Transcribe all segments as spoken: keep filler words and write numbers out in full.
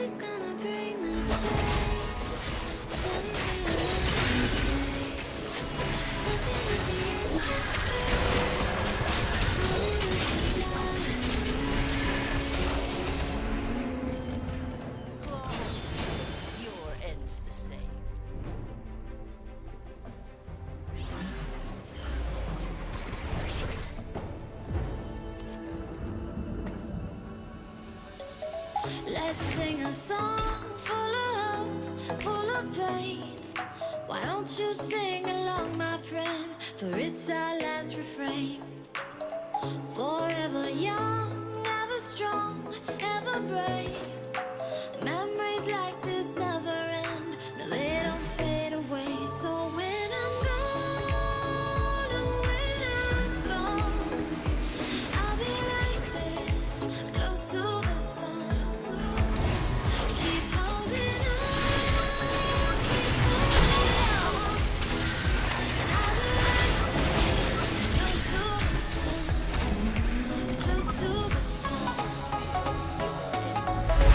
Something's gonna bring the change. Something with the Your end's the same. Let's sing a song full of hope, full of pain. Why don't you sing along, my friend? For it's our last refrain. Forever young, ever strong, ever brave. Memories like this never end. No, they don't fade away. So when I'm gone, oh, when I'm gone, I'll be right there, close to the sun. Keep holding on, keep holding on. And I'll be right there, close to the sun, close to the sun. Your end's the same.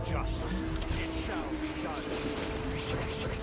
just. It shall be done.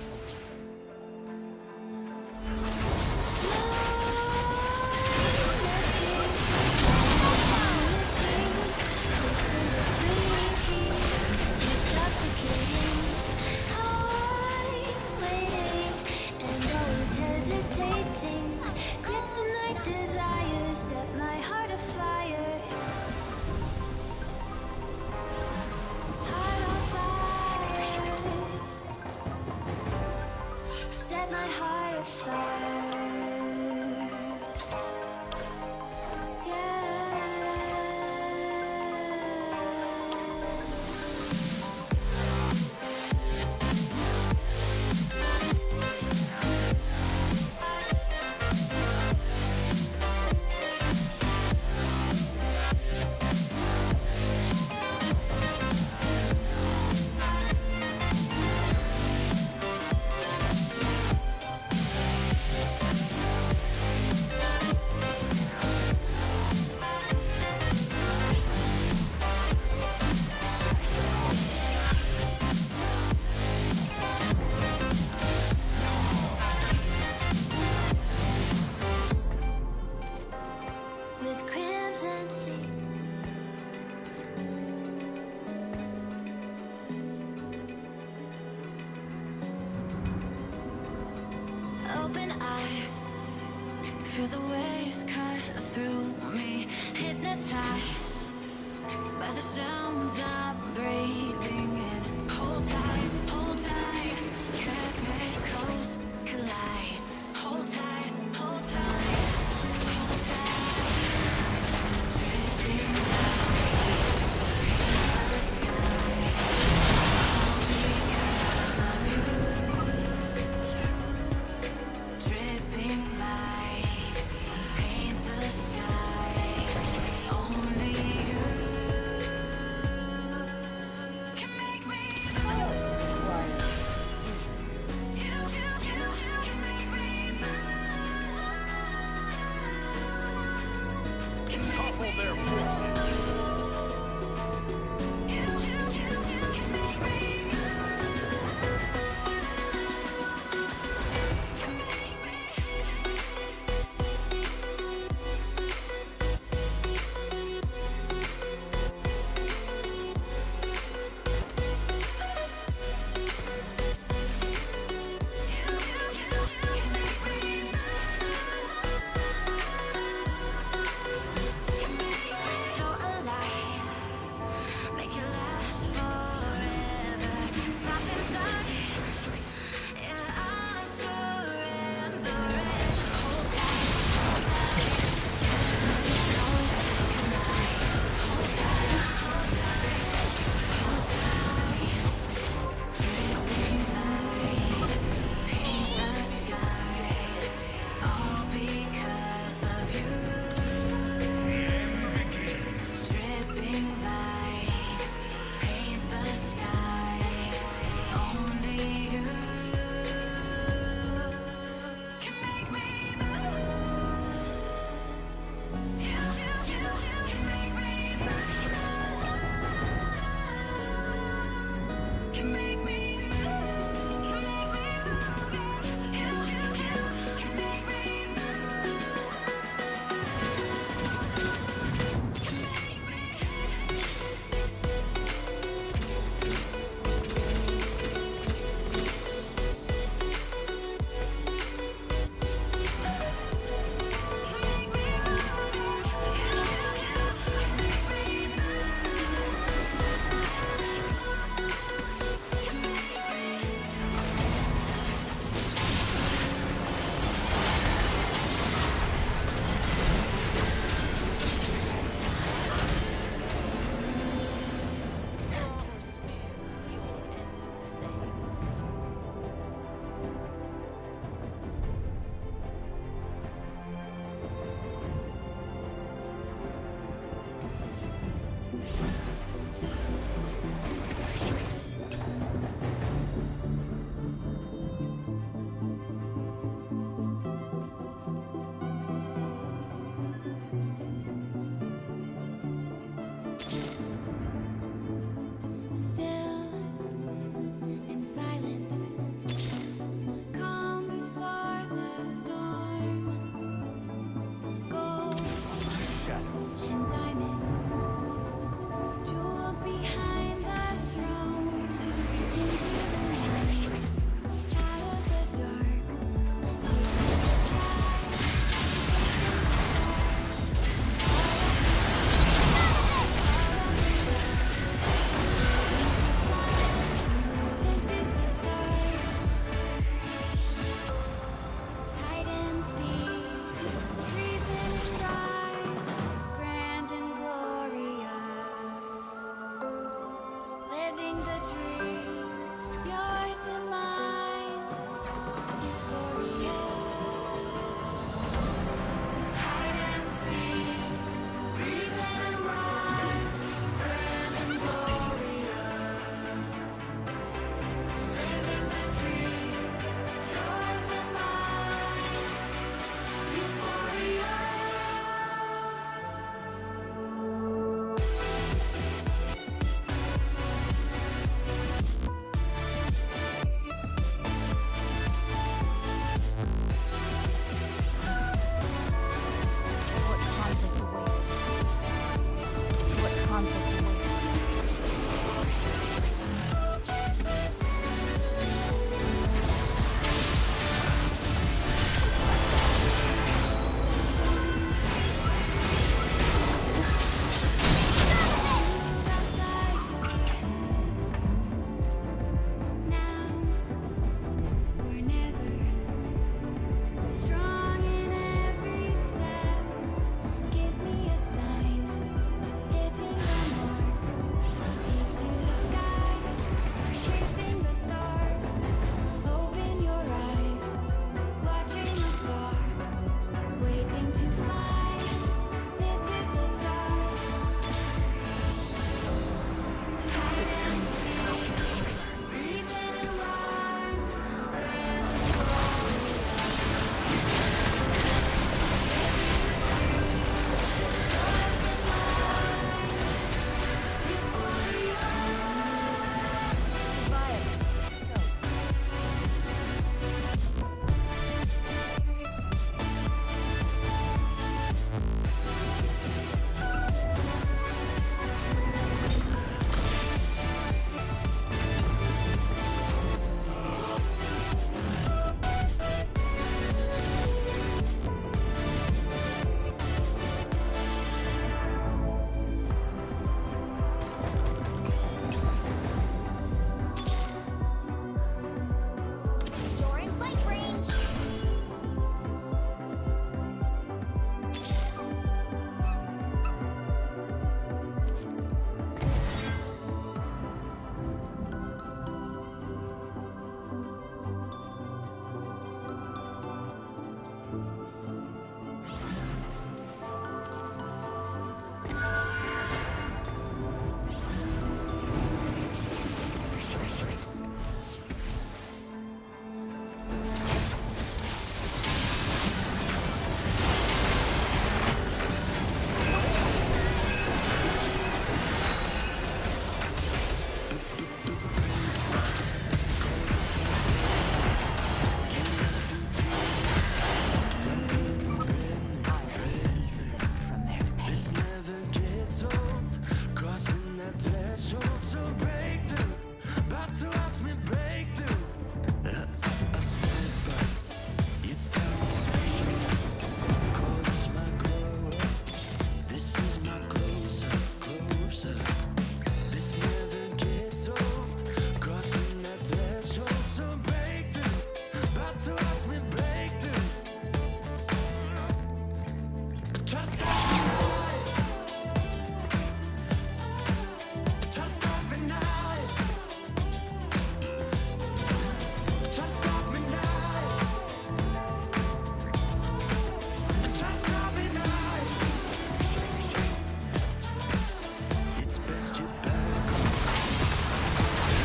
Open eye, feel the waves cut through me, hypnotized by the sounds I'm breathing in. Hold tight, hold tight, chemicals collide. Hold tight, hold tight, hold tight. Dripping lights in the sky, all because of you. Dripping lights paint the skies. Only you can make me. You, you, you, you can make me. threshold, so break through. About to watch me break through. I, I stand back. It's time to speak. Call this my glow up. This is my close up, close up. This never gets old. Crossing that threshold, so break through. About to watch me break through. Trust me now. Trust me now. Trust me now. Trust me now. It's best you back off.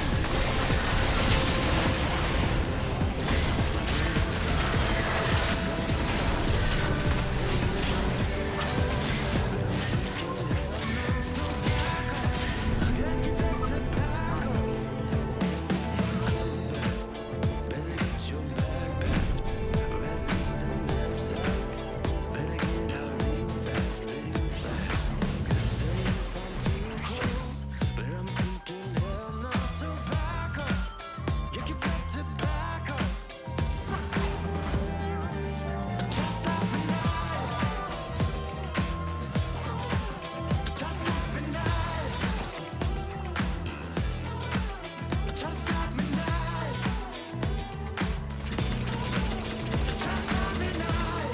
Get you back to back off. Better get your backpack, or at least a knapsack. Better get out real fast, real fast. Say if I'm too cold, but I'm thinking hell no, so back off. Yeah, get back to back off. Just stop me now. Just stop me now. Just stop me now. Just stop me now.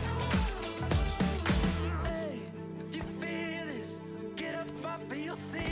Hey, if you feel this, get up off of your seat.